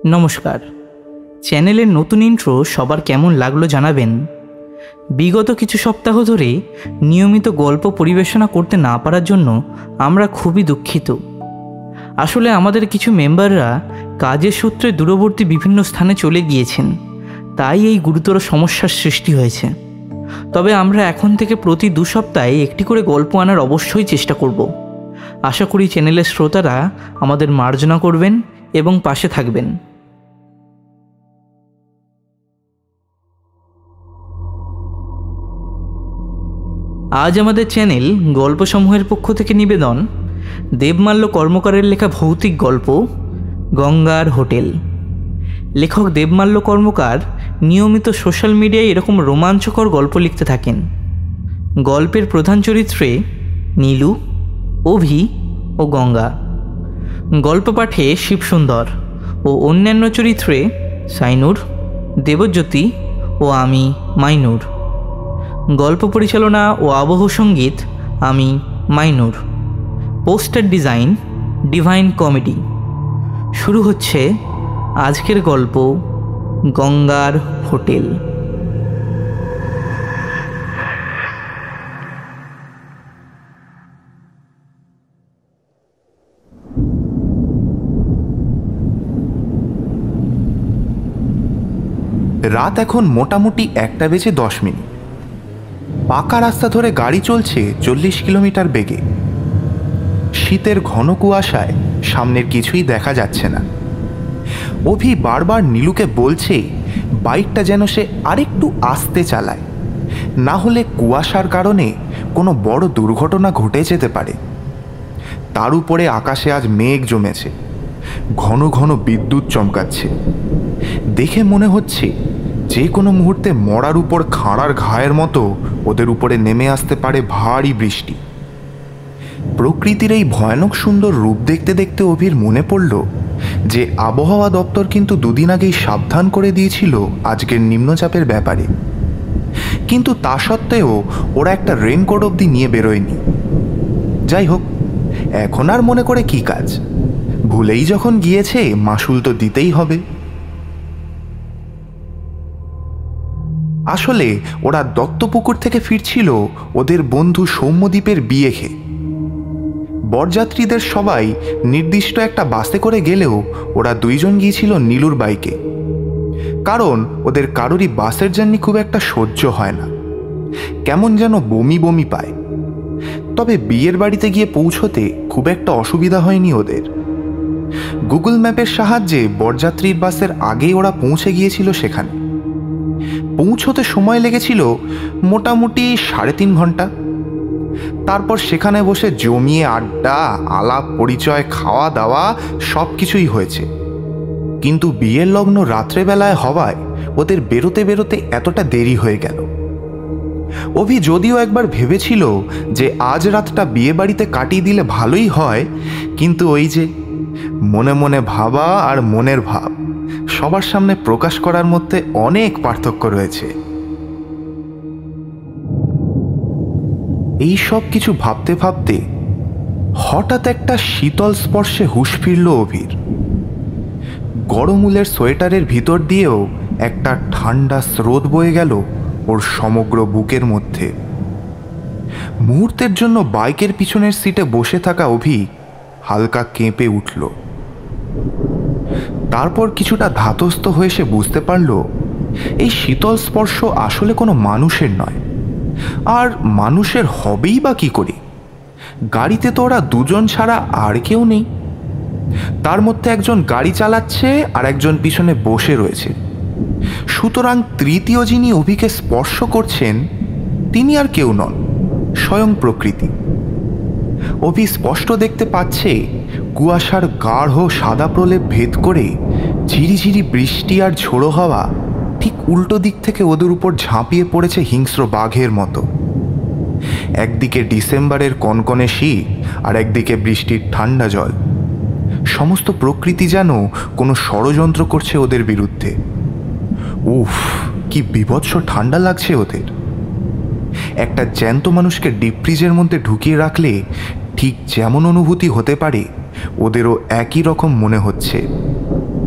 নমস্কার। চ্যানেলের নতুন ইন্ট্রো সবার কেমন লাগলো জানাবেন। বিগত কিছু সপ্তাহ ধরে নিয়মিত গল্প পরিবেশনা করতে না পারার জন্য আমরা খুবই দুঃখিত। আসলে আমাদের কিছু মেম্বাররা কাজের সূত্রে দূরবর্তী বিভিন্ন স্থানে চলে গিয়েছেন, তাই এই গুরুতর সমস্যার সৃষ্টি হয়েছে। তবে আমরা এখন থেকে প্রতি 2 সপ্তাহে একটি করে গল্প আনার অবশ্যই চেষ্টা করব। আশা করি চ্যানেলের শ্রোতারা আমাদের মার্জনা করবেন এবং পাশে থাকবেন। আজ আমাদের চ্যানেল গল্পসমূহের পক্ষ থেকে নিবেদন দেবমাল্য কর্মকারের লেখা ভৌতিক গল্প গঙ্গার হোটেল। লেখক দেবমাল্য কর্মকার নিয়মিত সোশ্যাল মিডিয়ায় এরকম রোমাঞ্চকর গল্প লিখতে থাকেন। গল্পের প্রধান চরিত্রে নীলু, অভি ও গঙ্গা, গল্প পাঠে শিবসুন্দর ও অন্যান্য চরিত্রে সাইনুর, দেবজ্যোতি ও আমি মাইনুর। গল্প পরিচালনা ও আবহ সঙ্গীত আমি Mainur. Poster design divine comedy. শুরু হচ্ছে আজকের গল্প গঙ্গার হোটেল। রাত এখন মোটামুটি 1:10। পাকা রাস্তা ধরে গাড়ি চলছে 40 কিলোমিটার বেগে। শীতের ঘন কুয়াশায় সামনের কিছুই দেখা যাচ্ছে না। অভি বারবার নীলুকে বলছে বাইকটা যেন সে আরেকটু আস্তে চালায়, না হলে কুয়াশার কারণে কোনো বড় দুর্ঘটনা ঘটে যেতে পারে। তার উপরে আকাশে আজ মেঘ জমেছে, ঘন ঘন বিদ্যুৎ চমকাচ্ছে। দেখে মনে হচ্ছে যে কোনো মুহূর্তে মরার উপর খাঁড়ার ঘায়ের মতো ওদের উপরে নেমে আসতে পারে ভারী বৃষ্টি। প্রকৃতির এই ভয়ানক সুন্দর রূপ দেখতে দেখতে অভির মনে পড়ল যে আবহাওয়া দপ্তর কিন্তু 2 দিন আগেই সাবধান করে দিয়েছিল আজকের নিম্নচাপের ব্যাপারে। কিন্তু তা সত্ত্বেও ওরা একটা রেনকোট অবধি নিয়ে বেরোয়নি। যাই হোক, এখন আর মনে করে কি কাজ, ভুলেই যখন গিয়েছে মাসুল তো দিতেই হবে। আসলে ওরা দত্তপুকুর থেকে ফিরছিল ওদের বন্ধু সৌম্যদ্বীপের বিয়ে খেয়ে। বরযাত্রীদের সবাই নির্দিষ্ট একটা বাসে করে গেলেও ওরা 2 জন গিয়েছিল নীলুর বাইকে, কারণ ওদের কারোরই বাসের জার্নি খুব একটা সহ্য হয় না, কেমন যেন বমি বমি পায়। তবে বিয়ের বাড়িতে গিয়ে পৌঁছতে খুব একটা অসুবিধা হয়নি ওদের। গুগল ম্যাপের সাহায্যে বরযাত্রীর বাসের আগেই ওরা পৌঁছে গিয়েছিল সেখানে। পৌঁছতে সময় লেগেছিল মোটামুটি 3.5 ঘন্টা। তারপর সেখানে বসে জমিয়ে আড্ডা, আলাপ পরিচয়, খাওয়া দাওয়া সব কিছুই হয়েছে। কিন্তু বিয়ের লগ্ন রাত্রেবেলায় হওয়ায় ওদের বেরোতে বেরোতে এতটা দেরি হয়ে গেল। অভি যদিও একবার ভেবেছিল যে আজ রাতটা বিয়ে বাড়িতে কাটিয়ে দিলে ভালোই হয়, কিন্তু ওই যে মনে মনে ভাবা আর মনের ভাব সবার সামনে প্রকাশ করার মধ্যে অনেক পার্থক্য রয়েছে। এই সব কিছু ভাবতে ভাবতে হঠাৎ একটা শীতল স্পর্শে হুঁশ ফিরল অভির। গরম উলের সোয়েটারের ভিতর দিয়েও একটা ঠান্ডা স্রোত বয়ে গেল ওর সমগ্র বুকের মধ্যে। মুহূর্তের জন্য বাইকের পিছনের সিটে বসে থাকা অভি হালকা কেঁপে উঠল। তারপর কিছুটা ধাতস্থ হয়ে সে বুঝতে পারল এই শীতল স্পর্শ আসলে কোনো মানুষের নয়। আর মানুষের হবেই বা কি করে? গাড়িতে তো ওরা 2 জন ছাড়া আর কেউ নেই। তার মধ্যে একজন গাড়ি চালাচ্ছে আর একজন পিছনে বসে রয়েছে। সুতরাং তৃতীয় যিনি অভিকে স্পর্শ করছেন তিনি আর কেউ নন, স্বয়ং প্রকৃতি। অভি স্পষ্ট দেখতে পাচ্ছে কুয়াশার গাঢ় সাদা প্রলেপ ভেদ করে ঝিরিঝিরি বৃষ্টি আর ঝোড়ো হাওয়া ঠিক উল্টো দিক থেকে ওদের উপর ঝাঁপিয়ে পড়েছে হিংস্র বাঘের মতো। একদিকে ডিসেম্বরের কনকনে শীত আর একদিকে বৃষ্টির ঠান্ডা জল। সমস্ত প্রকৃতি যেন কোনো ষড়যন্ত্র করছে ওদের বিরুদ্ধে। উফ, কি বীভৎস ঠান্ডা লাগছে ওদের। একটা জ্যান্ত মানুষকে ডিপ ফ্রিজের মধ্যে ঢুকিয়ে রাখলে ঠিক যেমন অনুভূতি হতে পারে ওদেরও একই রকম মনে হচ্ছে।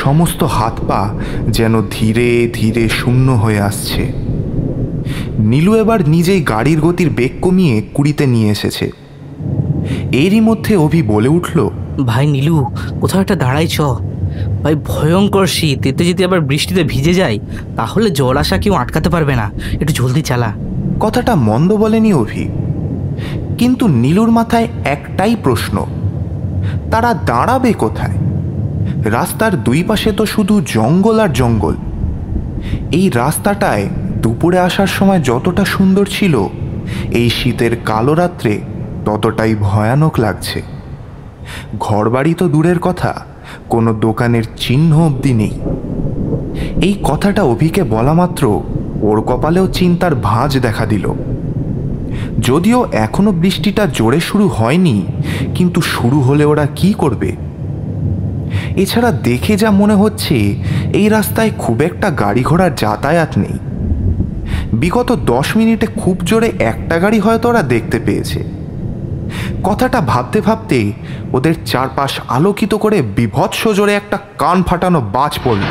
সমস্ত হাত পা যেন ধীরে ধীরে শূন্য হয়ে আসছে। নীলু এবার নিজেই গাড়ির গতির বেগ কমিয়ে 20-তে নিয়ে এসেছে। এরই মধ্যে অভি বলে উঠল, ভাই নীলু, কোথাও একটা দাঁড়াই চ ভাই, ভয়ঙ্কর শীত, এতে যদি আবার বৃষ্টিতে ভিজে যায় তাহলে জল আসা কেউ আটকাতে পারবে না, একটু জলদি চালা। কথাটা মন্দ বলেনি অভি, কিন্তু নীলুর মাথায় একটাই প্রশ্ন, তারা দাঁড়াবে কোথায়? রাস্তার দুই পাশে তো শুধু জঙ্গল আর জঙ্গল। এই রাস্তাটায় দুপুরে আসার সময় যতটা সুন্দর ছিল, এই শীতের কালো রাত্রে ততটাই ভয়ানক লাগছে। ঘরবাড়ি তো দূরের কথা, কোনো দোকানের চিহ্ন অবধি নেই। এই কথাটা অভিকে বলা মাত্র ওর কপালেও চিন্তার ভাঁজ দেখা দিল। যদিও এখনো বৃষ্টিটা জোরে শুরু হয়নি, কিন্তু শুরু হলে ওরা কি করবে? এছাড়া দেখে যা মনে হচ্ছে এই রাস্তায় খুব একটা গাড়ি ঘোড়ার যাতায়াত নেই। বিগত 10 মিনিটে খুব জোরে একটা গাড়ি হয়তো ওরা দেখতে পেয়েছে। কথাটা ভাবতে ভাবতে ওদের চারপাশ আলোকিত করে বিভৎস জোরে একটা কান ফাটানো বাজ পড়ল।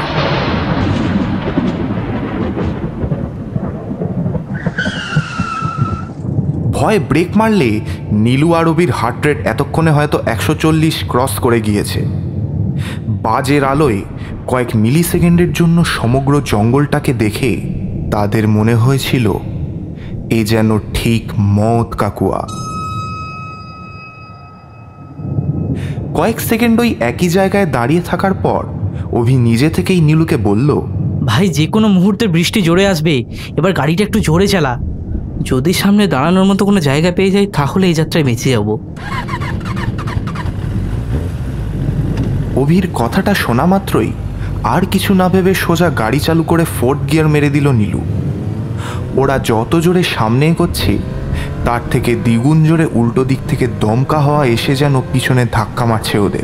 ভয়ে ব্রেক মারলে নীলু আর অভির হার্ট রেট এতক্ষণে হয়তো 140 ক্রস করে গিয়েছে। বাজের আলোয় কয়েক মিলি সেকেন্ডের জন্য সমগ্র জঙ্গলটাকে দেখে তাদের মনে হয়েছিল এ যেন ঠিক মত কাকুয়া। কয়েক সেকেন্ড ওই একই জায়গায় দাঁড়িয়ে থাকার পর অভি নিজে থেকেই নীলুকে বলল, ভাই যে কোনো মুহূর্তে বৃষ্টি জোরে আসবে, এবার গাড়িটা একটু জোরে চালা। যদি সামনে দাঁড়ানোর মতো কোনো জায়গা পেয়ে যাই তাহলে এই যাত্রায় বেঁচে যাব। অভির কথাটা শোনা মাত্রই আর কিছু না ভেবে সোজা গাড়ি চালু করে 4th গিয়ার মেরে দিল নীলু। ওরা যত জোরে সামনে এগোচ্ছে তার থেকে দ্বিগুণ জোরে উল্টো দিক থেকে দমকা হওয়া এসে যেন পিছনে ধাক্কা মারছে ওদের।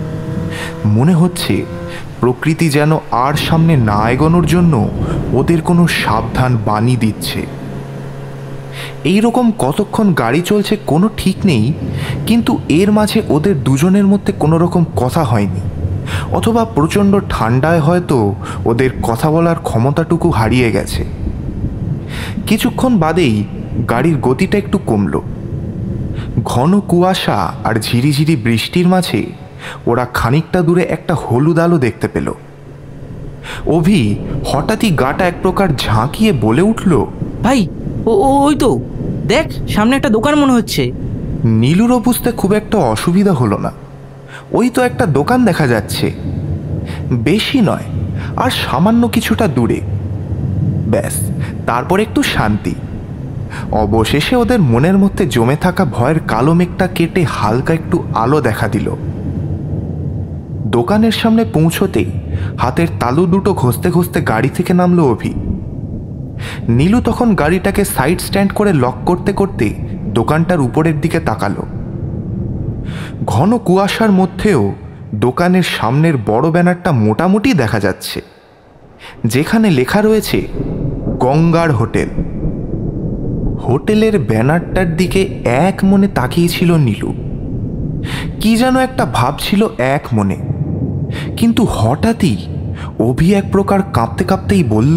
মনে হচ্ছে প্রকৃতি যেন আর সামনে না এগোনোর জন্য ওদের কোনো সাবধান বাণী দিচ্ছে। এইরকম কতক্ষণ গাড়ি চলছে কোনো ঠিক নেই, কিন্তু এর মাঝে ওদের দুজনের মধ্যে কোনো রকম কথা হয়নি, অথবা প্রচণ্ড ঠান্ডায় হয়তো ওদের কথা বলার ক্ষমতাটুকু হারিয়ে গেছে। কিছুক্ষণ বাদেই গাড়ির গতিটা একটু কমল। ঘন কুয়াশা আর ঝিরিঝিরি বৃষ্টির মাঝে ওরা খানিকটা দূরে একটা হলুদ আলো দেখতে পেল। অভি হঠাৎই গাটা এক প্রকার ঝাঁকিয়ে বলে উঠল, ভাই ওই তো দেখ, সামনে একটা দোকান মনে হচ্ছে। নীলুরও বুঝতে খুব একটা অসুবিধা হলো না। ওই তো একটা দোকান দেখা যাচ্ছে, বেশি নয় আর সামান্য কিছুটা দূরে। ব্যাস, তারপর একটু শান্তি। অবশেষে ওদের মনের মধ্যে জমে থাকা ভয়ের কালো মেঘটা কেটে হালকা একটু আলো দেখা দিল। দোকানের সামনে পৌঁছতেই হাতের তালু দুটো ঘষতে ঘষতে গাড়ি থেকে নামলো অভি। নীলু তখন গাড়িটাকে সাইড স্ট্যান্ড করে লক করতে করতে দোকানটার উপরের দিকে তাকালো। ঘন কুয়াশার মধ্যেও দোকানের সামনের বড় ব্যানারটা মোটামুটি দেখা যাচ্ছে, যেখানে লেখা রয়েছে গঙ্গার হোটেল। হোটেলের ব্যানারটার দিকে এক মনে তাকিয়েছিল নীলু। কি যেন একটা ভাবছিল এক মনে, কিন্তু হঠাৎই অভি এক প্রকার কাঁপতে কাঁপতেই বলল,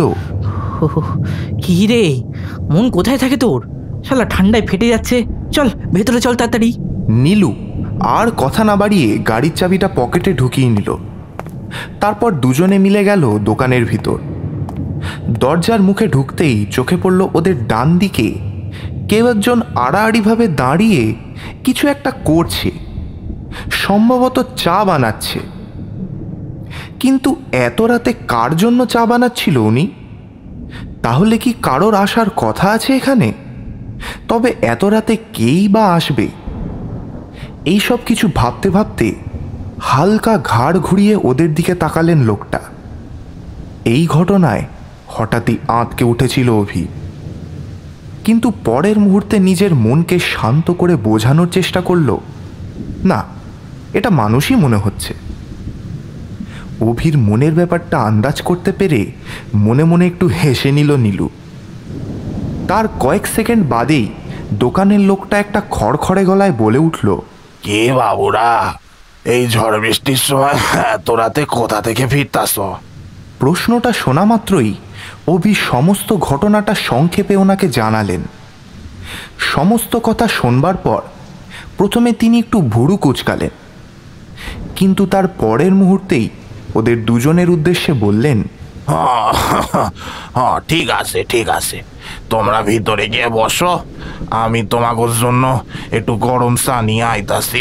কি রে, মন কোথায় থাকে তোর? শালা ঠান্ডায় ফেটে যাচ্ছে, চল ভেতরে চল তাড়াতাড়ি। নীলু আর কথা না বাড়িয়ে গাড়ির চাবিটা পকেটে ঢুকিয়ে নিল। তারপর দুজনে মিলে গেল দোকানের ভিতর। দরজার মুখে ঢুকতেই চোখে পড়ল ওদের ডান দিকে কেউ একজন আড়াআড়িভাবে দাঁড়িয়ে কিছু একটা করছে, সম্ভবত চা বানাচ্ছে। কিন্তু এত রাতে কার জন্য চা বানাচ্ছিল উনি? তাহলে কি কারোর আসার কথা আছে এখানে? তবে এত রাতে কেই বা আসবে? এইসব কিছু ভাবতে ভাবতে হালকা ঘাড় ঘুরিয়ে ওদের দিকে তাকালেন লোকটা। এই ঘটনায় হঠাৎই আঁতকে উঠেছিল অভি, কিন্তু পরের মুহূর্তে নিজের মনকে শান্ত করে বোঝানোর চেষ্টা করল, না, এটা মানুষই মনে হচ্ছে। অভির মনের ব্যাপারটা আন্দাজ করতে পেরে মনে মনে একটু হেসে নিল নীলু। তার কয়েক সেকেন্ড বাদেই দোকানের লোকটা একটা খড়খড়ে গলায় বলে উঠল, কে বাবুরা, এই ঝড় বৃষ্টির সময় এত রাতে কোথা থেকে ফিরতাছ? প্রশ্নটা শোনা মাত্রই অভি সমস্ত ঘটনাটা সংক্ষেপে ওনাকে জানালেন। সমস্ত কথা শোনবার পর প্রথমে তিনি একটু ভুরু কুঁচকালেন, কিন্তু তার পরের মুহূর্তেই ওদের দুজনের উদ্দেশ্যে বললেন, হ্যাঁ ঠিক আছে ঠিক আছে, তোমরা ভিতরে গিয়ে বসো, আমি তোমাদের জন্য একটু গরম চা নিয়ে আইতাছি।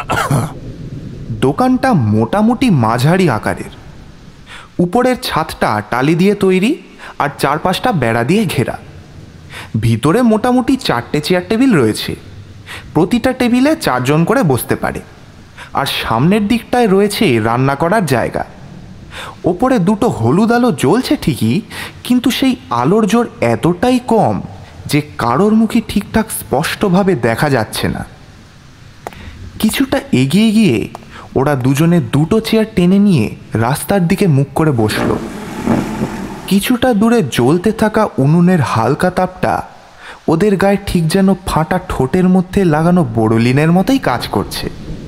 দোকানটা মোটামুটি মাঝারি আকারের। উপরের ছাদটা টালি দিয়ে তৈরি আর চারপাশটা বেড়া দিয়ে ঘেরা। ভিতরে মোটামুটি 4টে চেয়ার টেবিল রয়েছে, প্রতিটা টেবিলে 4 জন করে বসতে পারে। আর সামনের দিকটায় রয়েছে রান্না করার জায়গা। ওপরে 2টো হলুদ আলো জ্বলছে ঠিকই, কিন্তু সেই আলোর জোর এতটাই কম যে কারোর মুখই ঠিকঠাক স্পষ্টভাবে দেখা যাচ্ছে না। কিছুটা এগিয়ে গিয়ে ওরা দুজনে 2টো চেয়ার টেনে নিয়ে রাস্তার দিকে মুখ করে বসল। কিছুটা দূরে জ্বলতে থাকা উনুনের হালকা তাপটা ওদের গায়ে ঠিক যেন ফাটা ঠোঁটের মধ্যে লাগানো বোরোলিনের মতোই কাজ করছে।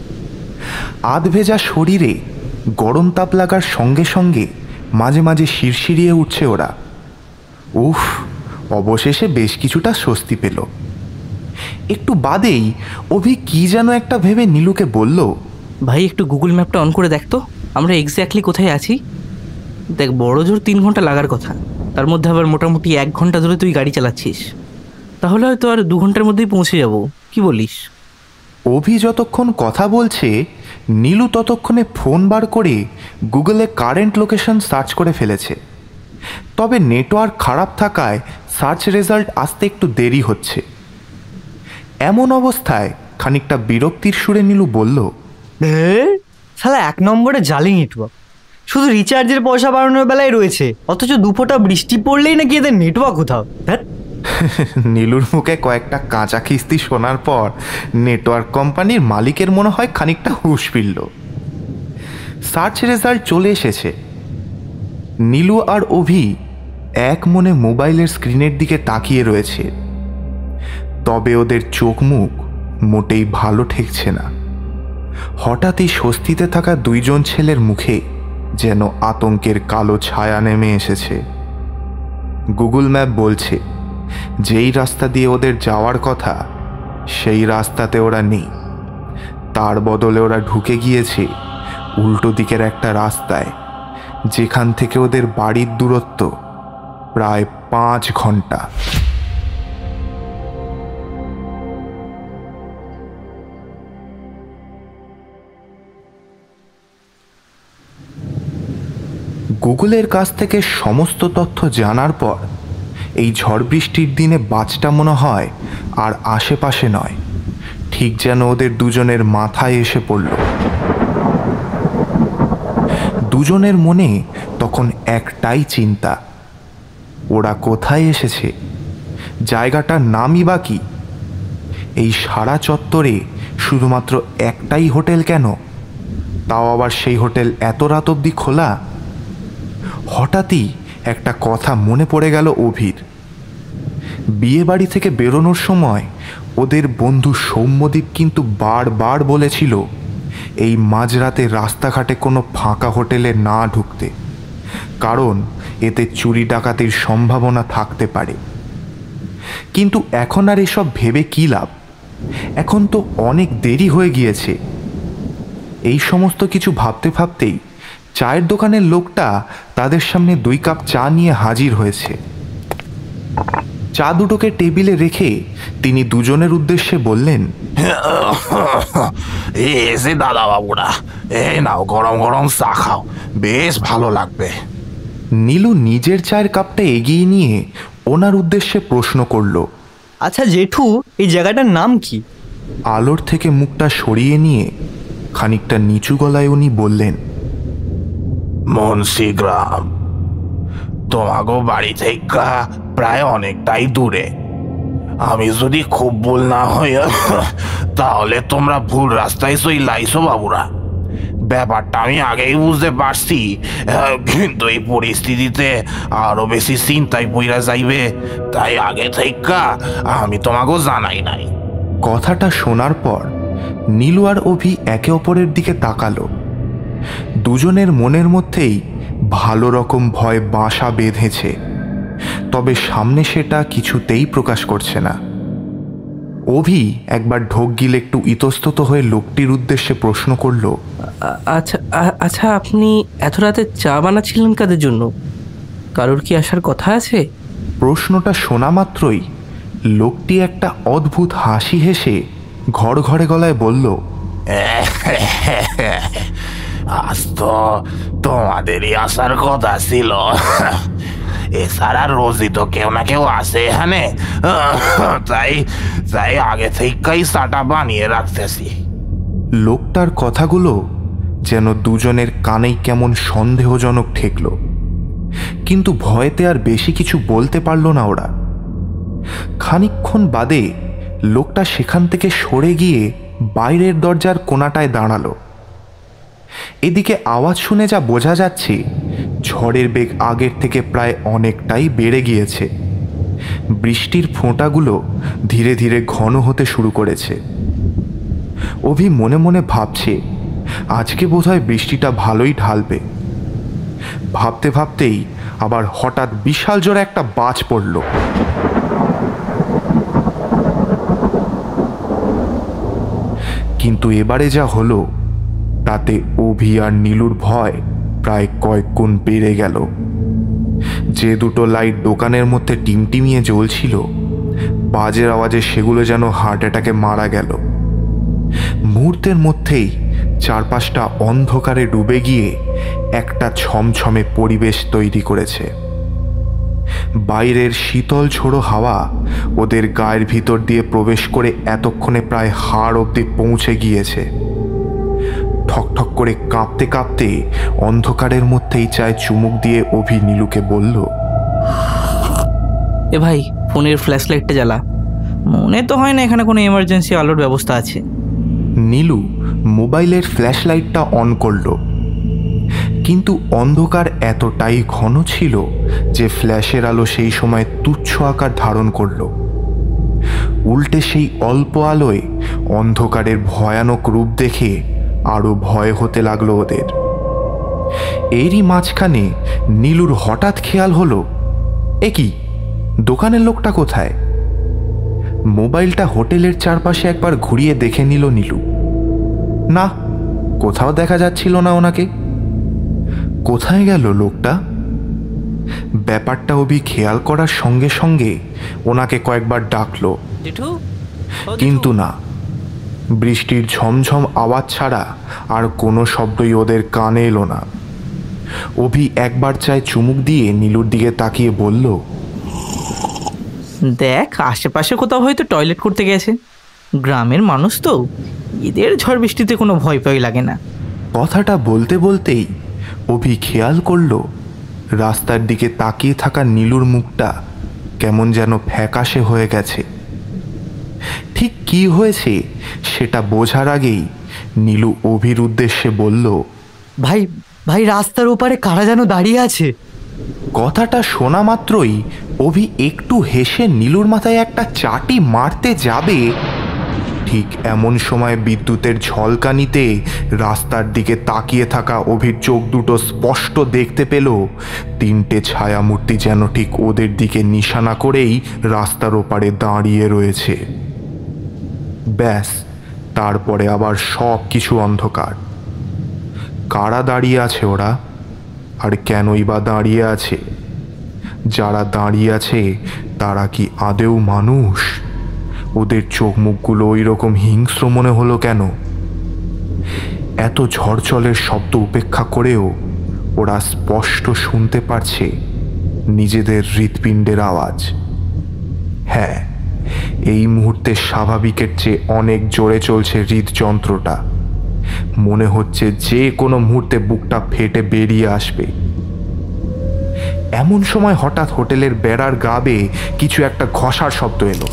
আধভেজা শরীরে গরম তাপ লাগার সঙ্গে সঙ্গে মাঝে মাঝে শিরশিরিয়ে উঠছে ওরা। উফ, অবশেষে বেশ কিছুটা স্বস্তি পেল। একটু বাদেই অভি কি যেন একটা ভেবে নীলুকে বলল, ভাই একটু গুগল ম্যাপটা অন করে দেখ তো, আমরা এক্স্যাক্টলি কোথায় আছি। দেখ, বড় জোর 3 ঘন্টা লাগার কথা, তার মধ্যে আবার মোটামুটি 1 ঘন্টা ধরে তুই গাড়ি চালাচ্ছিস, তাহলে হয়তো আর 2 ঘন্টার মধ্যেই পৌঁছে যাব। কি বলিস? অভি যতক্ষণ কথা বলছে নীলু ততক্ষণে ফোন বার করে গুগলে কারেন্ট লোকেশন সার্চ করে ফেলেছে। তবে নেটওয়ার্ক খারাপ থাকায় সার্চ রেজাল্ট আসতে একটু দেরি হচ্ছে। এমন অবস্থায় খানিকটা বিরক্তির সুরে নীলু বলল, শালা 1 নম্বরে জালি নেটওয়ার্ক, শুধু রিচার্জের পয়সা বাড়ানোর বেলায় রয়েছে, অথচ 2 ফোঁটা বৃষ্টি পড়লেই নাকি এদের নেটওয়ার্ক কোথাও। নীলুর মুখে কয়েকটা কাঁচা খিস্তি শোনার পর নেটওয়ার্ক কোম্পানির মালিকের মনে হয় খানিকটা হুঁশ ফিরল। সার্চ রেজাল্ট চলে এসেছে। নীলু আর অভি এক মনে মোবাইলের স্ক্রিনের দিকে তাকিয়ে রয়েছে। তবে ওদের চোখ মুখ মোটেই ভালো ঠেকছে না। হঠাৎই স্বস্তিতে থাকা 2 জন ছেলের মুখে যেন আতঙ্কের কালো ছায়া নেমে এসেছে। গুগল ম্যাপ বলছে যেই রাস্তা দিয়ে ওদের যাওয়ার কথা সেই রাস্তাতে ওরা নেই, তার বদলে ওরা ঢুকে গিয়েছে উল্টো দিকের একটা রাস্তায়, যেখান থেকে ওদের বাড়ির দূরত্ব প্রায় 5 ঘন্টা। গুগলের কাছ থেকে সমস্ত তথ্য জানার পর এই ঝড় বৃষ্টির দিনে বাসটা মনে হয় আর আশেপাশে নয়, ঠিক যেন ওদের দুজনের মাথায় এসে পড়ল। দুজনের মনে তখন একটাই চিন্তা, ওরা কোথায় এসেছে, জায়গাটার নামই বা কি। এই সারা চত্বরে শুধুমাত্র একটাই হোটেল কেন, তাও আবার সেই হোটেল এত রাত অবধি খোলা। হঠাৎই একটা কথা মনে পড়ে গেল অভির। বিয়ে বাড়ি থেকে বেরোনোর সময় ওদের বন্ধু সৌম্যদীপ কিন্তু বারবার বলেছিল এই মাঝরাতে রাস্তাঘাটে কোনো ফাঁকা হোটেলে না ঢুকতে, কারণ এতে চুরি ডাকাতির সম্ভাবনা থাকতে পারে। কিন্তু এখন আর এসব ভেবে কী লাভ, এখন তো অনেক দেরি হয়ে গিয়েছে। এই সমস্ত কিছু ভাবতে ভাবতেই চায়ের দোকানের লোকটা তাদের সামনে 2 কাপ চা নিয়ে হাজির হয়েছে। চা দুটোকে টেবিলে রেখে তিনি দুজনের উদ্দেশ্যে বললেন, এসে দাদা বাবুরা, এই নাও গরম গরম চা খাও, বেশ ভালো লাগবে। নীলু নিজের চায়ের কাপটা এগিয়ে নিয়ে ওনার উদ্দেশ্যে প্রশ্ন করল, আচ্ছা জেঠু, এই জায়গাটার নাম কি? আলোর থেকে মুখটা সরিয়ে নিয়ে খানিকটা নিচু গলায় উনি বললেন, মুন্সিগ্রাম। তোমাগো বাড়ি থেকে প্রায় অনেকটাই দূরে। আমি যদি খুব ভুল না হই তাহলে তোমরা ভুল রাস্তায় চইলাইছো বাবুরা। ব্যাপারটা আমি আগেই বুঝতে পারছি, কিন্তু এই পরিস্থিতিতে আরো বেশি চিন্তায় পইরা যাইবে, তাই আগে থেকে আমি তোমাকে জানাই নাই। কথাটা শোনার পর নীলু আর অভি একে অপরের দিকে তাকালো। দুজনের মনের মধ্যেই ভালো রকম ভয় বাসা বেঁধেছে, তবে সামনে সেটা কিছুতেই প্রকাশ করছে না। অভি একবার ঢোক গিলে একটু ইতস্তত হয়ে লোকটির উদ্দেশ্যে প্রশ্ন করল, আচ্ছা আচ্ছা, আপনি এত রাতে চা বানাচ্ছিলেন কাদের জন্য? কারোর কি আসার কথা আছে? প্রশ্নটা শোনা মাত্রই লোকটি একটা অদ্ভুত হাসি হেসে ঘড়ঘড়ে গলায় বলল, আজ তো তোমাদেরই আসার কথা ছিল। এছাড়া রোজই তো কেউ না কেউ আসে এখানে, তাই তাই আগে থেকেই চাটা বানিয়ে রাখতেছি। লোকটার কথাগুলো যেন দুজনের কানেই কেমন সন্দেহজনক ঠেকল, কিন্তু ভয়েতে আর বেশি কিছু বলতে পারল না ওরা। খানিকক্ষণ বাদে লোকটা সেখান থেকে সরে গিয়ে বাইরের দরজার কোণাটায় দাঁড়ালো। এদিকে আওয়াজ শুনে যা বোঝা যাচ্ছে, ঝড়ের বেগ আগের থেকে প্রায় অনেকটাই বেড়ে গিয়েছে। বৃষ্টির ফোঁটাগুলো ধীরে ধীরে ঘন হতে শুরু করেছে। অভি মনে মনে ভাবছে, আজকে বোধহয় বৃষ্টিটা ভালোই ঢালবে। ভাবতে ভাবতেই আবার হঠাৎ বিশাল জোরে একটা বাজ পড়ল। কিন্তু এবারে যা হলো তাতে অভি আর নীলুর ভয় প্রায় কয়েক গুণ বেড়ে গেল। যে দুটো লাইট দোকানের মধ্যে টিমটিমিয়ে জ্বলছিল, বাজের আওয়াজে সেগুলো যেন হার্ট অ্যাটাকে মারা গেল। মুহূর্তের মধ্যেই চারপাশটা অন্ধকারে ডুবে গিয়ে একটা ছমছমে পরিবেশ তৈরি করেছে। বাইরের শীতল ঝোড়ো হাওয়া ওদের গায়ের ভিতর দিয়ে প্রবেশ করে এতক্ষণে প্রায় হাড় অবধি পৌঁছে গিয়েছে। ঠকঠক করে কাঁপতে কাঁপতে অন্ধকারের মধ্যেই চায় চুমুক দিয়ে অভি নীলুকে বলল, এ ভাই, ফোনের ফ্ল্যাশ লাইটটা জ্বালা। মনে তো হয় না এখানে কোনো এমার্জেন্সি আলোর ব্যবস্থা আছে। নীলু মোবাইলের ফ্ল্যাশ লাইটটা অন করল, কিন্তু অন্ধকার এতটাই ঘন ছিল যে ফ্ল্যাশের আলো সেই সময় তুচ্ছ আকার ধারণ করল। উল্টে সেই অল্প আলোয় অন্ধকারের ভয়ানক রূপ দেখে আরো ভয় হতে লাগলো ওদের। এরই মাঝখানে নীলুর হঠাৎ খেয়াল হলো, এ কি, দোকানের লোকটা কোথায়? মোবাইলটা হোটেলের চারপাশে একবার ঘুরিয়ে দেখে নিল নীলু। না, কোথাও দেখা যাচ্ছিল না ওনাকে। কোথায় গেল লোকটা? ব্যাপারটা অভি খেয়াল করার সঙ্গে সঙ্গে ওনাকে কয়েকবার ডাকলো, কিন্তু না, বৃষ্টির ঝমঝম আওয়াজ ছাড়া আর কোনো শব্দই ওদের কানে এলো না। অভি একবার চায় চুমুক দিয়ে নীলুর দিকে তাকিয়ে বলল, দেখ, আশেপাশে কোথাও হয়তো টয়লেট করতে গেছে। গ্রামের মানুষ তো, এদের ঝড় বৃষ্টিতে কোনো ভয় ভয় লাগে না। কথাটা বলতে বলতেই অভি খেয়াল করল রাস্তার দিকে তাকিয়ে থাকা নীলুর মুখটা কেমন যেন ফ্যাকাশে হয়ে গেছে। ঠিক কি হয়েছে সেটা বোঝার আগেই নীলু অভির উদ্দেশ্যে বলল, ভাই ভাই, রাস্তার ওপারে কারা যেন দাঁড়িয়ে আছে। কথাটা শোনা মাত্রই অভি একটু হেসে নীলুর মাথায় একটা চাটি মারতে যাবে, ঠিক এমন সময় বিদ্যুতের ঝলকানিতে রাস্তার দিকে তাকিয়ে থাকা অভির চোখ দুটো স্পষ্ট দেখতে পেল তিনটে ছায়ামূর্তি যেন ঠিক ওদের দিকে নিশানা করেই রাস্তার ওপারে দাঁড়িয়ে রয়েছে। ব্যাস, তারপরে আবার সব কিছু অন্ধকার। কারা দাঁড়িয়ে আছে ওরা, আর কেনই বা দাঁড়িয়ে আছে? যারা দাঁড়িয়ে আছে তারা কি আদেও মানুষ? ওদের চোখ মুখগুলো ওই রকম হিংস্র মনে হলো কেন? এত ঝড়চলের শব্দ উপেক্ষা করেও ওরা স্পষ্ট শুনতে পারছে নিজেদের হৃৎপিণ্ডের আওয়াজ। হ্যাঁ, এই মুহূর্তে স্বাভাবিকের চেয়ে অনেক জোরে চলছে হৃদযন্ত্রটা। মনে হচ্ছে যে কোনো মুহূর্তে বুকটা ফেটে বেরিয়ে আসবে। এমন সময় হঠাৎ হোটেলের বেড়ার গা বেয়ে কিছু একটা ঘষার শব্দ এলো।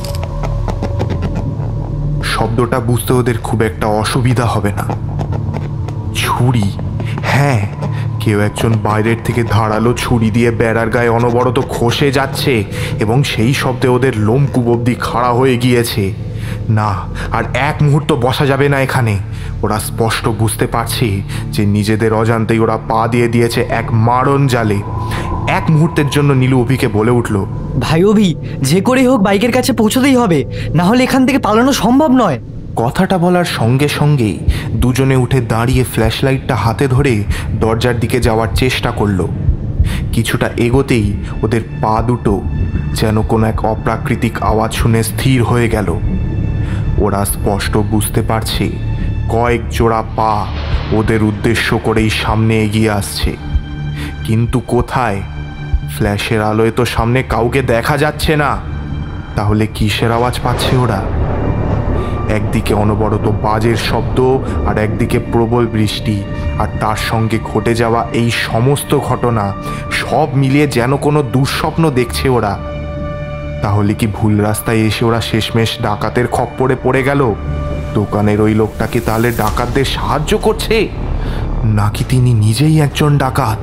শব্দটা বুঝতে ওদের খুব একটা অসুবিধা হবে না। ছুরি, হ্যাঁ, কেউ একজন বাইরের থেকে ধারালো ছুরি দিয়ে বেড়ার গায়ে অনবরত খসে যাচ্ছে এবং সেই শব্দে ওদের লোমকূপ অবধি খাড়া হয়ে গিয়েছে। না, আর এক মুহূর্ত বসা যাবে না এখানে। ওরা স্পষ্ট বুঝতে পারছে যে নিজেদের অজান্তেই ওরা পা দিয়ে দিয়েছে এক মারণ জালে। এক মুহূর্তের জন্য নীলু অভিকে বলে উঠল, ভাই অভি, যে করেই হোক বাইকের কাছে পৌঁছতেই হবে, না হলে এখান থেকে পালানো সম্ভব নয়। কথাটা বলার সঙ্গে সঙ্গেই দুজনে উঠে দাঁড়িয়ে ফ্ল্যাশ লাইটটা হাতে ধরে দরজার দিকে যাওয়ার চেষ্টা করল। কিছুটা এগোতেই ওদের পা দুটো যেন কোনো এক অপ্রাকৃতিক আওয়াজ শুনে স্থির হয়ে গেল। ওরা স্পষ্ট বুঝতে পারছে কয়েক জোড়া পা ওদের উদ্দেশ্য করেই সামনে এগিয়ে আসছে। কিন্তু কোথায়? ফ্ল্যাশের আলোয় তো সামনে কাউকে দেখা যাচ্ছে না। তাহলে কিসের আওয়াজ পাচ্ছে ওরা? একদিকে অনবরত বাজের শব্দ, আর একদিকে প্রবল বৃষ্টি, আর তার সঙ্গে ঘটে যাওয়া এই সমস্ত ঘটনা সব মিলিয়ে যেন কোনো দুঃস্বপ্ন দেখছে ওরা। তাহলে কি ভুল রাস্তায় এসে ওরা শেষমেশ ডাকাতের খপ্পরে পড়ে গেল? দোকানের ওই লোকটাকে তাহলে ডাকাতদের সাহায্য করছে, নাকি তিনি নিজেই একজন ডাকাত?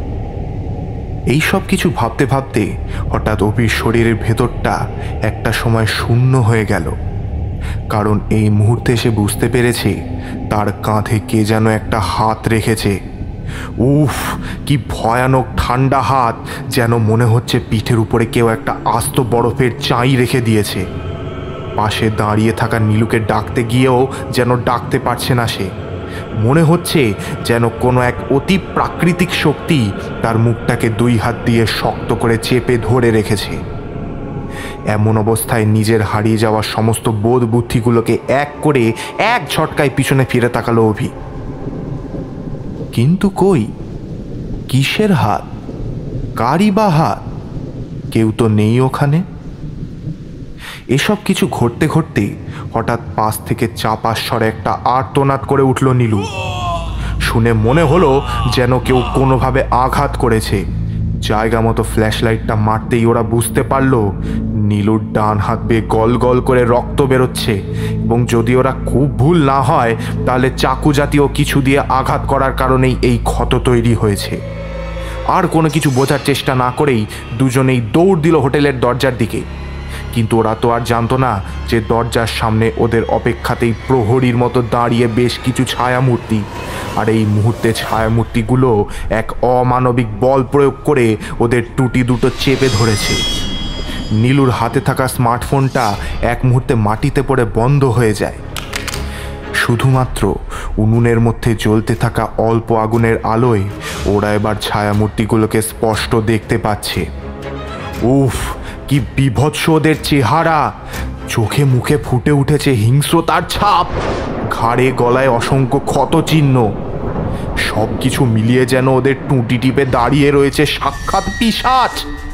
এই সব কিছু ভাবতে ভাবতে হঠাৎ অভির শরীরের ভেতরটা একটা সময় শূন্য হয়ে গেল। কারণ এই মুহূর্তে সে বুঝতে পেরেছে তার কাঁধে কে যেন একটা হাত রেখেছে। উফ, কি ভয়ানক ঠান্ডা হাত! যেন মনে হচ্ছে পিঠের উপরে কেউ একটা আস্ত বরফের চাই রেখে দিয়েছে। পাশে দাঁড়িয়ে থাকা নীলুকে ডাকতে গিয়েও যেন ডাকতে পারছে না সে। মনে হচ্ছে যেন কোনো এক অতি প্রাকৃতিক শক্তি তার মুখটাকে দুই হাত দিয়ে শক্ত করে চেপে ধরে রেখেছে। এমন অবস্থায় নিজের হারিয়ে যাওয়া সমস্ত বোধ বুদ্ধিগুলোকে এক করে এক ঝটকায় পিছনে ফিরে তাকালো অভি। কিন্তু কই, কিসের হাত? কারই বা হাত? কেউ তো নেই ওখানে। এসব কিছু ঘটতে ঘটতে হঠাৎ পাশ থেকে চাপা স্বরে একটা আর্তনাদ করে উঠল নীলু। শুনে মনে হলো যেন কেউ কোনোভাবে আঘাত করেছে। জায়গা মতো ফ্ল্যাশ লাইটটা মারতেই ওরা বুঝতে পারল নীলুর ডান হাত বেয়ে গল গল করে রক্ত বেরোচ্ছে, এবং যদি ওরা খুব ভুল না হয় তাহলে চাকু জাতীয় কিছু দিয়ে আঘাত করার কারণেই এই ক্ষত তৈরি হয়েছে। আর কোনো কিছু বোঝার চেষ্টা না করেই দুজনেই দৌড় দিল হোটেলের দরজার দিকে। কিন্তু ওরা তো আর জানতো না যে দরজার সামনে ওদের অপেক্ষাতেই প্রহরীর মতো দাঁড়িয়ে বেশ কিছু ছায়ামূর্তি। আর এই মুহূর্তে ছায়ামূর্তিগুলো এক অমানবিক বল প্রয়োগ করে ওদের টুটি দুটো চেপে ধরেছে। নীলুর হাতে থাকা স্মার্টফোনটা এক মুহূর্তে মাটিতে পড়ে বন্ধ হয়ে যায়। শুধুমাত্র উনুনের মধ্যে জ্বলতে থাকা অল্প আগুনের আলোয় ওরা এবার ছায়ামূর্তিগুলোকে স্পষ্ট দেখতে পাচ্ছে। উফ, কি বিভৎস ওদের চেহারা! চোখে মুখে ফুটে উঠেছে হিংস্রতার ছাপ, ঘাড়ে গলায় অসংখ্য ক্ষত চিহ্ন। সব কিছু মিলিয়ে যেন ওদের টুটি টিপে দাঁড়িয়ে রয়েছে সাক্ষাৎ পিশাচ।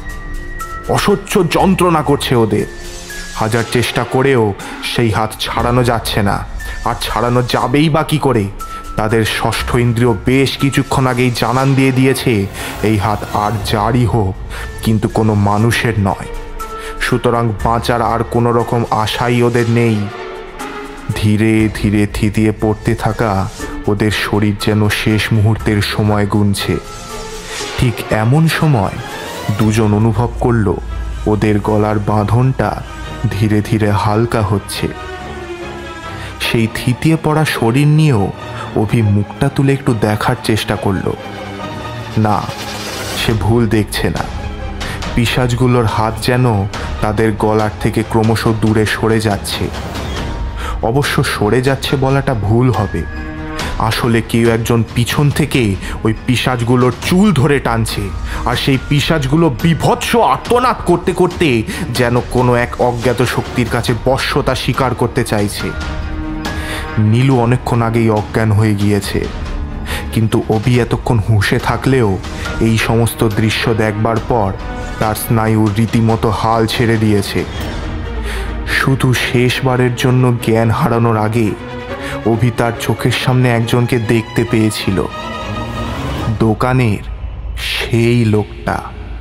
অসহ্য যন্ত্রণা করছে ওদের। হাজার চেষ্টা করেও সেই হাত ছাড়ানো যাচ্ছে না, আর ছাড়ানো যাবেই বা কি করে? তাদের ষষ্ঠ ইন্দ্রিয় বেশ কিছুক্ষণ আগেই জানান দিয়ে দিয়েছে এই হাত আর যারই হোক, কিন্তু কোনো মানুষের নয়। সুতরাং বাঁচার আর কোনো রকম আশাই ওদের নেই। ধীরে ধীরে থিতিয়ে পড়তে থাকা ওদের শরীর যেন শেষ মুহূর্তের সময় গুনছে। ঠিক এমন সময় দুজন অনুভব করল ওদের গলার বাঁধনটা ধীরে ধীরে হালকা হচ্ছে। সেই থিতিয়ে পড়া শরীর নিয়েও অভি মুখটা তুলে একটু দেখার চেষ্টা করল। না, সে ভুল দেখছে না। পিশাচগুলোর হাত যেন তাদের গলার থেকে ক্রমশ দূরে সরে যাচ্ছে। অবশ্য সরে যাচ্ছে বলাটা ভুল হবে। আসলে কেউ একজন পিছন থেকে ওই পিশাচগুলোর চুল ধরে টানছে, আর সেই পিশাচগুলো বিভৎস আর্তনাদ করতে করতে যেন কোনো এক অজ্ঞাত শক্তির কাছে বশ্যতা স্বীকার করতে চাইছে। নীলু অনেকক্ষণ আগেই অজ্ঞান হয়ে গিয়েছে, কিন্তু অভি এতক্ষণ হুঁশে থাকলেও এই সমস্ত দৃশ্য দেখবার পর তার স্নায়ু রীতিমতো হাল ছেড়ে দিয়েছে। শুধু শেষবারের জন্য জ্ঞান হারানোর আগে অভি তার চোখের সামনে একজনকে দেখতে পেয়েছিল, দোকানের সেই লোকটা।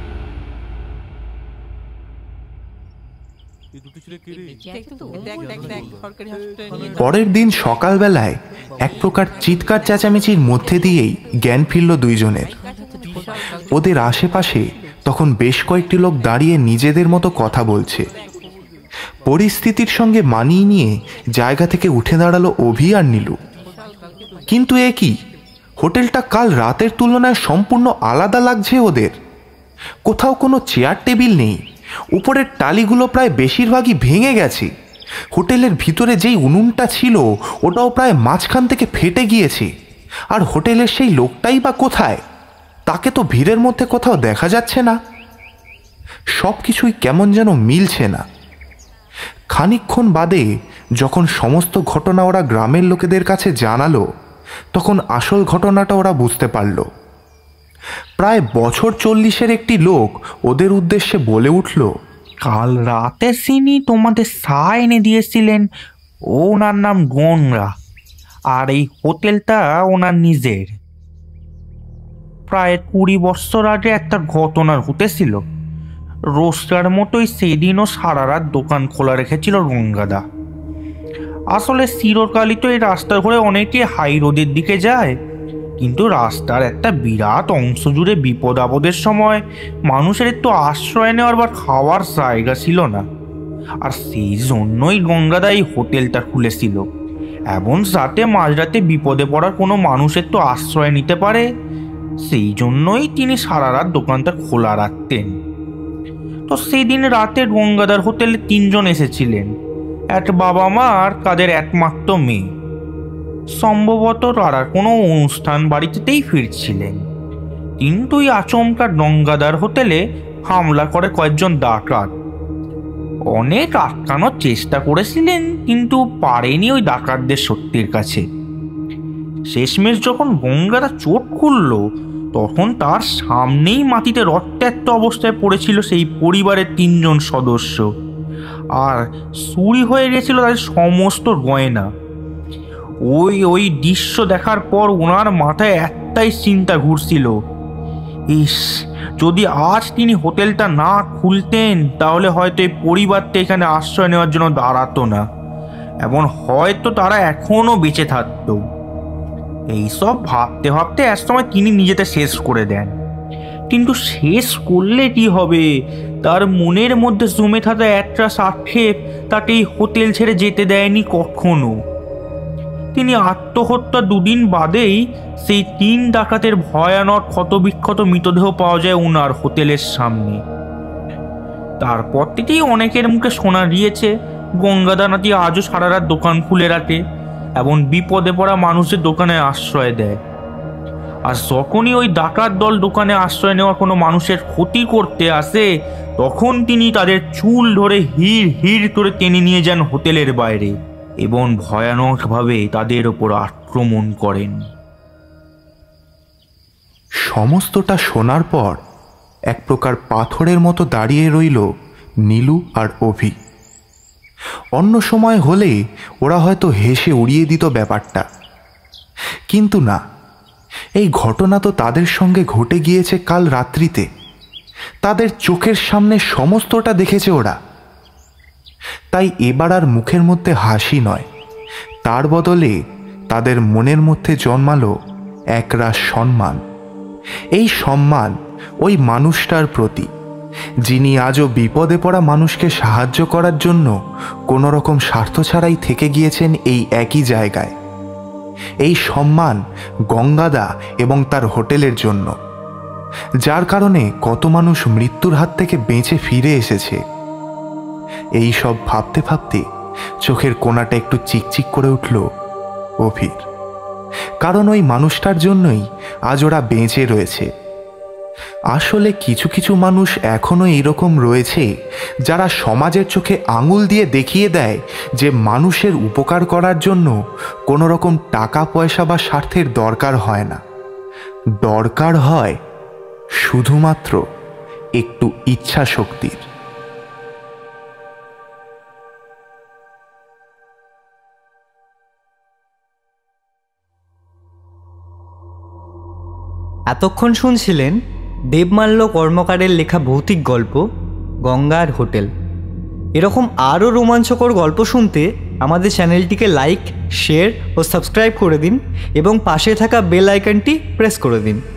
পরের দিন সকালবেলায় এক প্রকার চিৎকার চেঁচামেচির মধ্যে দিয়েই জ্ঞান ফিরল দুইজনের। ওদের আশেপাশে তখন বেশ কয়েকটি লোক দাঁড়িয়ে নিজেদের মতো কথা বলছে। পরিস্থিতির সঙ্গে মানিয়ে নিয়ে জায়গা থেকে উঠে দাঁড়ালো অভি আর নীলু। কিন্তু এ কি, হোটেলটা কাল রাতের তুলনায় সম্পূর্ণ আলাদা লাগছে ওদের। কোথাও কোনো চেয়ার টেবিল নেই, উপরের টালিগুলো প্রায় বেশিরভাগই ভেঙে গেছে। হোটেলের ভিতরে যেই উনুনটা ছিল ওটাও প্রায় মাঝখান থেকে ফেটে গিয়েছে। আর হোটেলের সেই লোকটাই বা কোথায়? তাকে তো ভিড়ের মধ্যে কোথাও দেখা যাচ্ছে না। সব কিছুই কেমন যেন মিলছে না। খানিকক্ষণ বাদে যখন সমস্ত ঘটনা ওরা গ্রামের লোকেদের কাছে জানালো, তখন আসল ঘটনাটা ওরা বুঝতে পারল। প্রায় বছর 40-এর একটি লোক ওদের উদ্দেশ্যে বলে উঠল, কাল রাতে সিনি তোমাদের চা এনে দিয়েছিলেন, ওনার নাম গনরা, আর এই হোটেলটা ওনার নিজের। প্রায় 20 বছর আগে একটা ঘটনা ঘটেছিল। রোজকার মতোই সেদিনও সারা রাত দোকান খোলা রেখেছিল গঙ্গাদা। আসলে চিরকালই তো এই রাস্তা ঘুরে অনেকে হাই রোডের দিকে যায়, কিন্তু রাস্তার একটা বিরাট অংশ জুড়ে বিপদ আপদের সময় মানুষের একটু আশ্রয় নেওয়ার বা খাওয়ার জায়গা ছিল না। আর সেই জন্যই গঙ্গাদা এই হোটেলটা খুলেছিল, এমন যাতে মাঝরাতে বিপদে পড়ার কোনো মানুষের তো আশ্রয় নিতে পারে। সেই জন্যই তিনি সারা রাত দোকানটা খোলা রাখতেন। তো সেই দিন রাতে গঙ্গাদার হোটেলে 3 জন এসেছিলেন, এক বাবা মা আর তাদের একমাত্র মেয়ে। সম্ভবত তারা কোনো অনুষ্ঠান বাড়িতেই ফিরছিলেন, কিন্তু এই আচমকা গঙ্গাদার হোটেলে হামলা করে কয়েকজন ডাকাত। অনেক আটকানোর চেষ্টা করেছিলেন, কিন্তু পারেনি ওই ডাকাতদের শক্তির কাছে। শেষমেশ যখন গঙ্গাদা চোট খুলল, তখন তার সামনেই মাটিতে রক্তাক্ত অবস্থায় পড়েছিল সেই পরিবারের 3 জন সদস্য, আর চুরি হয়ে গেছিল তাদের সমস্ত গয়না। ওই দৃশ্য দেখার পর ওনার মাথায় একটাই চিন্তা ঘুরছিল, ইস, যদি আজ তিনি হোটেলটা না খুলতেন তাহলে হয়তো এই পরিবারটা এখানে আশ্রয় নেওয়ার জন্য দাঁড়াতো না, এবং হয়তো তারা এখনো বেঁচে থাকতো। এইসব ভাবতে ভাবতে একসময় তিনি নিজেটা শেষ করে দেন। কিন্তু শেষ করলে কি হবে, তার মনের মধ্যে জমে থাকা একটা আক্ষেপ তাকে এই হোটেল ছেড়ে যেতে দেয়নি কখনো। তিনি আত্মহত্যা 2 দিন বাদেই সেই 3 ডাকাতের ভয়ানক ক্ষতবিক্ষত মৃতদেহ পাওয়া যায় ওনার হোটেলের সামনে। তারপর থেকেই অনেকের মুখে শোনা গিয়েছে গঙ্গাদা নাকি আজও সারা রাত দোকান খুলে রাখে এবং বিপদে পড়া মানুষের দোকানে আশ্রয় দেয়। আর যখনই ওই ডাকাত দল দোকানে আশ্রয় নেওয়া কোনো মানুষের ক্ষতি করতে আসে, তখন তিনি তাদের চুল ধরে হিড় করে টেনে নিয়ে যান হোটেলের বাইরে এবং ভয়ানকভাবে তাদের ওপর আক্রমণ করেন। সমস্তটা শোনার পর এক প্রকার পাথরের মতো দাঁড়িয়ে রইল নীলু আর অভি। অন্য সময় হলে ওরা হয়তো হেসে উড়িয়ে দিত ব্যাপারটা, কিন্তু না, এই ঘটনা তো তাদের সঙ্গে ঘটে গিয়েছে কাল রাত্রিতে। তাদের চোখের সামনে সমস্তটা দেখেছে ওরা। তাই এবার আর মুখের মধ্যে হাসি নয়, তার বদলে তাদের মনের মধ্যে জন্মালো একরাশ সম্মান। এই সম্মান ওই মানুষটার প্রতি, যিনি আজও বিপদে পড়া মানুষকে সাহায্য করার জন্য কোনো রকম স্বার্থ ছাড়াই থেকে গিয়েছেন এই একই জায়গায়। এই সম্মান গঙ্গাদা এবং তার হোটেলের জন্য, যার কারণে কত মানুষ মৃত্যুর হাত থেকে বেঁচে ফিরে এসেছে। এই সব ভাবতে ভাবতে চোখের কোণাটা একটু চিকচিক করে উঠল অভির, কারণ ওই মানুষটার জন্যই আজ ওরা বেঁচে রয়েছে। আসলে কিছু কিছু মানুষ এখনো এইরকম রয়েছে, যারা সমাজের চোখে আঙুল দিয়ে দেখিয়ে দেয় যে মানুষের উপকার করার জন্য কোনো রকম টাকা পয়সা বা স্বার্থের দরকার হয় না, দরকার হয় শুধুমাত্র একটু ইচ্ছা শক্তির। এতক্ষণ শুনছিলেন দেবমাল্য কর্মকারের লেখা ভৌতিক গল্প গঙ্গার হোটেল। এরকম আরও রোমাঞ্চকর গল্প শুনতে আমাদের চ্যানেলটিকে লাইক, শেয়ার ও সাবস্ক্রাইব করে দিন এবং পাশে থাকা বেল আইকনটি প্রেস করে দিন।